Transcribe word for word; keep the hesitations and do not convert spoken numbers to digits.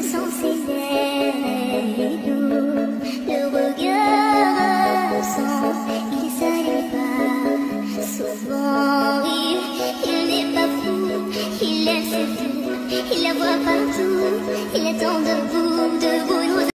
sont ses lèvres doux, le regard absent, il s'allume pas. Souvent rire, il n'est pas fou, il aime ses fous, il la voit partout, il attend debout, debout.